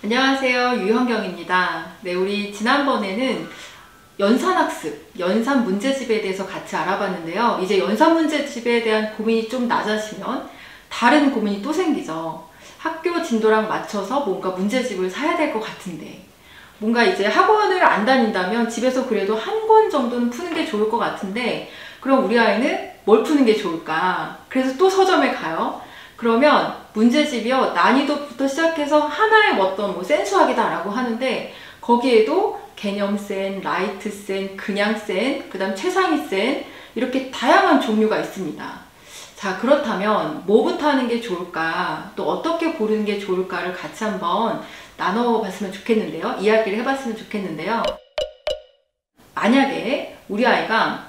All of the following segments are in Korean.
안녕하세요. 유현경입니다. 네, 우리 지난번에는 연산학습, 연산 문제집에 대해서 같이 알아봤는데요. 이제 연산 문제집에 대한 고민이 좀 낮아지면 다른 고민이 또 생기죠. 학교 진도랑 맞춰서 뭔가 문제집을 사야 될 것 같은데, 뭔가 이제 학원을 안 다닌다면 집에서 그래도 한 권 정도는 푸는 게 좋을 것 같은데, 그럼 우리 아이는 뭘 푸는 게 좋을까? 그래서 또 서점에 가요. 그러면 문제집이요, 난이도부터 시작해서 하나의 어떤 센수학이다라고 하는데, 거기에도 개념센, 라이트센, 그냥센, 그 다음 최상위센, 이렇게 다양한 종류가 있습니다. 자, 그렇다면 뭐부터 하는 게 좋을까, 또 어떻게 고르는 게 좋을까를 같이 한번 나눠봤으면 좋겠는데요. 이야기를 해봤으면 좋겠는데요. 만약에 우리 아이가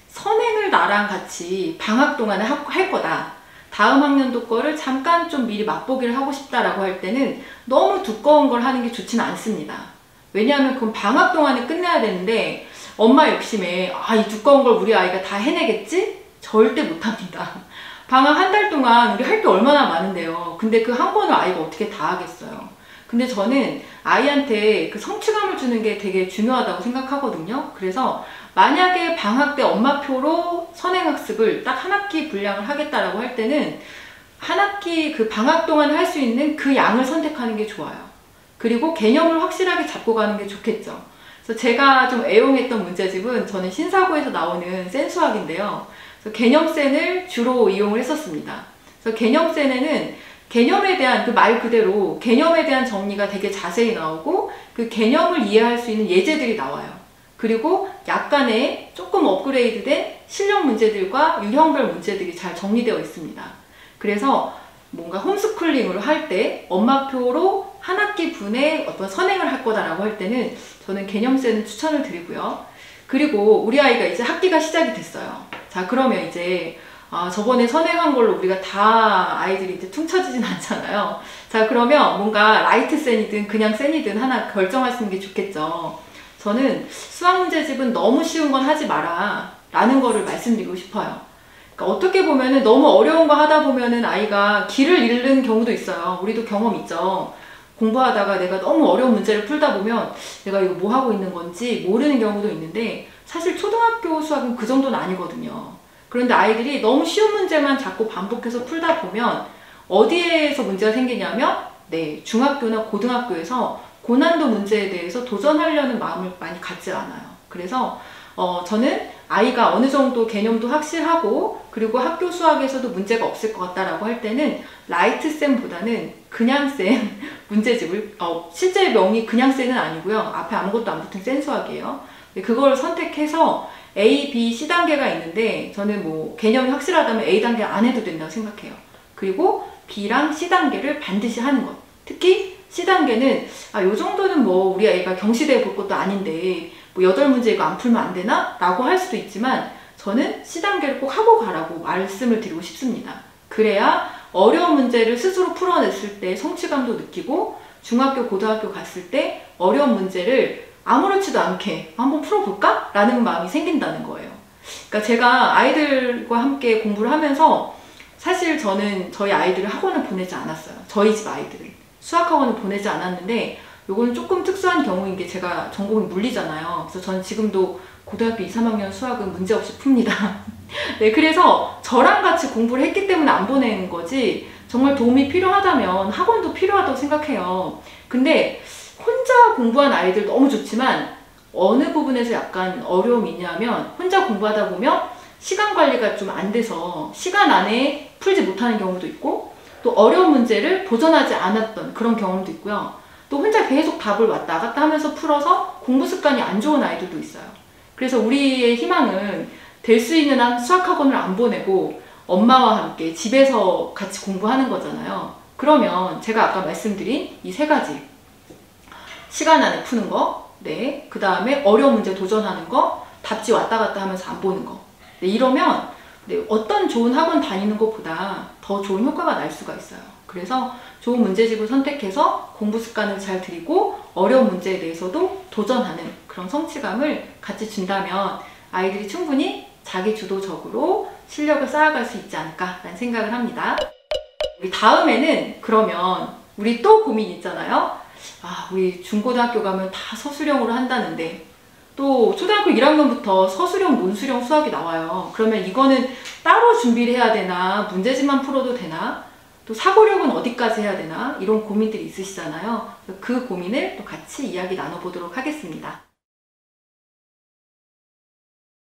선행을 나랑 같이 방학 동안에 할 거다, 다음 학년도 거를 잠깐 좀 미리 맛보기를 하고 싶다라고 할 때는 너무 두꺼운 걸 하는 게 좋지는 않습니다. 왜냐하면 그건 방학 동안에 끝내야 되는데, 엄마 욕심에 이 두꺼운 걸 우리 아이가 다 해내겠지? 절대 못합니다. 방학 한 달 동안 우리 할 게 얼마나 많은데요. 근데 그 한 권을 아이가 어떻게 다 하겠어요. 근데 저는 아이한테 그 성취감을 주는 게 되게 중요하다고 생각하거든요. 그래서 만약에 방학 때 엄마표로 선행학습을 딱 한 학기 분량을 하겠다라고 할 때는 한 학기 그 방학 동안 할 수 있는 그 양을 선택하는 게 좋아요. 그리고 개념을 확실하게 잡고 가는 게 좋겠죠. 그래서 제가 좀 애용했던 문제집은 저는 신사고에서 나오는 센수학인데요. 그래서 개념센을 주로 이용을 했었습니다. 그래서 개념센에는 개념에 대한, 그 말 그대로 개념에 대한 정리가 되게 자세히 나오고, 그 개념을 이해할 수 있는 예제들이 나와요. 그리고 약간의 조금 업그레이드된 실력 문제들과 유형별 문제들이 잘 정리되어 있습니다. 그래서 뭔가 홈스쿨링으로 할 때 엄마표로 한 학기 분에 어떤 선행을 할 거다라고 할 때는 저는 개념센을 추천을 드리고요. 그리고 우리 아이가 이제 학기가 시작이 됐어요. 자, 그러면 이제 저번에 선행한 걸로 우리가 다 아이들이 이제 퉁쳐지진 않잖아요. 자, 그러면 뭔가 라이트 센이든 그냥 센이든 하나 결정하시는 게 좋겠죠. 저는 수학 문제집은 너무 쉬운 건 하지 마라 라는 거를 말씀드리고 싶어요. 그러니까 어떻게 보면은 너무 어려운 거 하다 보면은 아이가 길을 잃는 경우도 있어요. 우리도 경험 있죠. 공부하다가 내가 너무 어려운 문제를 풀다 보면 내가 이거 뭐 하고 있는 건지 모르는 경우도 있는데, 사실 초등학교 수학은 그 정도는 아니거든요. 그런데 아이들이 너무 쉬운 문제만 자꾸 반복해서 풀다 보면 어디에서 문제가 생기냐면, 중학교나 고등학교에서 고난도 문제에 대해서 도전하려는 마음을 많이 갖지 않아요. 그래서 저는 아이가 어느 정도 개념도 확실하고, 그리고 학교 수학에서도 문제가 없을 것 같다라고 할 때는 라이트 쌤보다는 그냥 쌤 문제집을, 실제 명이 그냥 쌤은 아니고요. 앞에 아무것도 안 붙은 센 수학이에요. 그걸 선택해서 A, B, C 단계가 있는데, 저는 개념이 확실하다면 A 단계 안 해도 된다고 생각해요. 그리고 B랑 C 단계를 반드시 하는 것. 특히 C 단계는 요 정도는 우리 아이가 경시대에 볼 것도 아닌데 8문제 이거 안 풀면 안 되나? 라고 할 수도 있지만, 저는 C 단계를 꼭 하고 가라고 말씀을 드리고 싶습니다. 그래야 어려운 문제를 스스로 풀어냈을 때 성취감도 느끼고, 중학교, 고등학교 갔을 때 어려운 문제를 아무렇지도 않게 한번 풀어볼까? 라는 마음이 생긴다는 거예요. 그러니까 제가 아이들과 함께 공부를 하면서, 사실 저는 저희 아이들을 학원을 보내지 않았어요. 저희 집 아이들을 수학학원을 보내지 않았는데, 요거는 조금 특수한 경우인 게, 제가 전공이 물리잖아요. 그래서 저는 지금도 고등학교 2, 3학년 수학은 문제없이 풉니다. 네, 그래서 저랑 같이 공부를 했기 때문에 안 보내는 거지, 정말 도움이 필요하다면 학원도 필요하다고 생각해요. 근데 혼자 공부한 아이들 너무 좋지만, 어느 부분에서 약간 어려움이 있냐면, 혼자 공부하다 보면 시간 관리가 좀 안 돼서 시간 안에 풀지 못하는 경우도 있고, 또 어려운 문제를 도전하지 않았던 그런 경험도 있고요. 또 혼자 계속 답을 왔다 갔다 하면서 풀어서 공부 습관이 안 좋은 아이들도 있어요. 그래서 우리의 희망은 될 수 있는 한 수학학원을 안 보내고 엄마와 함께 집에서 같이 공부하는 거잖아요. 그러면 제가 아까 말씀드린 이 3가지, 시간 안에 푸는 거, 그 다음에 어려운 문제 도전하는 거, 답지 왔다 갔다 하면서 안 보는 거, 이러면 어떤 좋은 학원 다니는 것보다 더 좋은 효과가 날 수가 있어요. 그래서 좋은 문제집을 선택해서 공부 습관을 잘 들이고, 어려운 문제에 대해서도 도전하는 그런 성취감을 같이 준다면 아이들이 충분히 자기 주도적으로 실력을 쌓아갈 수 있지 않을까라는 생각을 합니다. 우리 다음에는 그러면 우리 또 고민 있잖아요. 아, 우리 중고등학교 가면 다 서술형으로 한다는데 또 초등학교 1학년부터 서술형, 논술형 수학이 나와요. 그러면 이거는 따로 준비를 해야 되나? 문제집만 풀어도 되나? 또 사고력은 어디까지 해야 되나? 이런 고민들이 있으시잖아요. 그 고민을 또 같이 이야기 나눠보도록 하겠습니다.